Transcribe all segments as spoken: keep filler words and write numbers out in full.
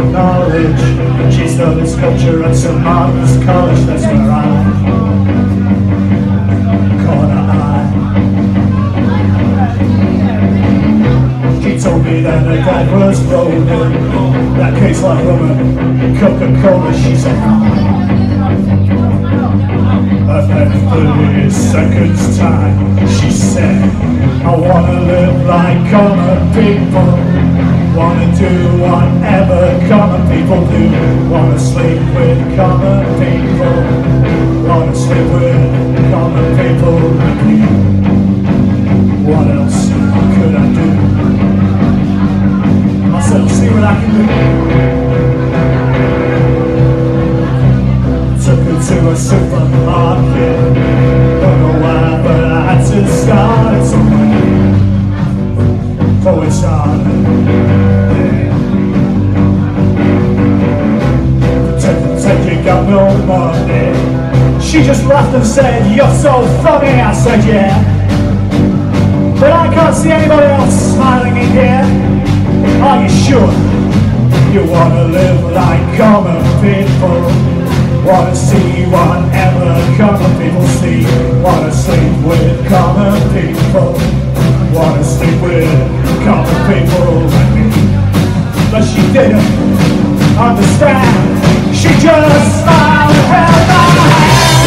knowledge. She studied sculpture at Saint Martin's College, that's where I caught her eye. She told me that her dad was rolling that case like woman, Coca-Cola, she said. At thirty seconds time, she said, I wanna live like common people, wanna do whatever common people do, wanna sleep with common people, wanna sleep with common people like you. What else could I do? I said, see what I can do. Took her to a supermarket, don't know why, but I had to start it somewhere. Before it started, yeah. Take, take it, got no money. She just laughed and said, you're so funny. I said, yeah, but I can't see anybody else smiling in here. Are you sure? You wanna live like common people, wanna see whatever common people see, wanna sleep with common people, wanna sleep with common people like me. But she didn't understand, she just smiled and held my hand.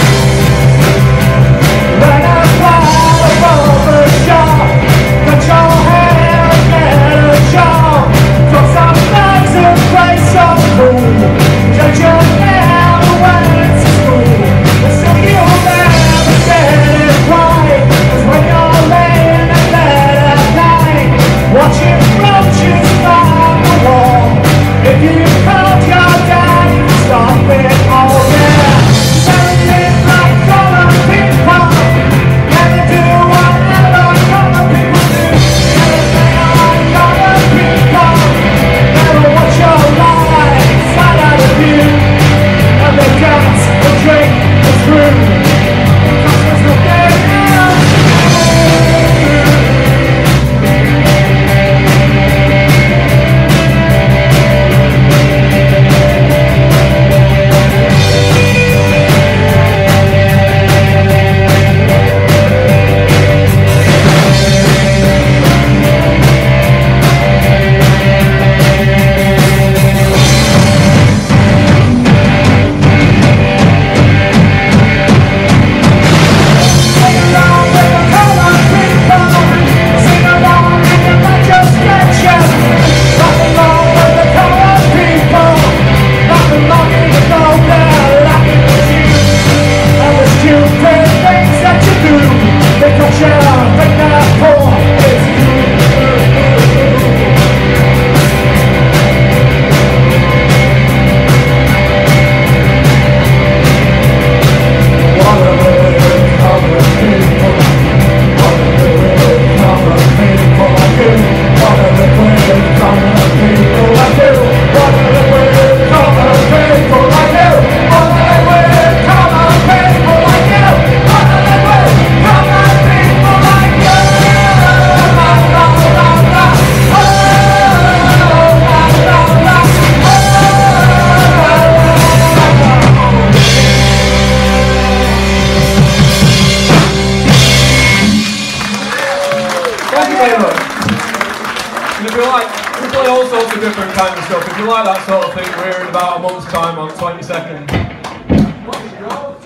When I fly above the shore, cut your hair and get a job, from some nice and place so cool, judge your hair went to school, so you'll never get it right. 'Cause when you're laying in bed at night, watching roaches on the wall, if you called your dad, you'd stop it all there. Everything like common people, never do whatever common people do. Everything like common people, never watch your life slide out of view. And they dance, they drink, they scream, 'cause there's nothing else to different kind of stuff. If you like that sort of thing, we're in about a month's time on twenty-second.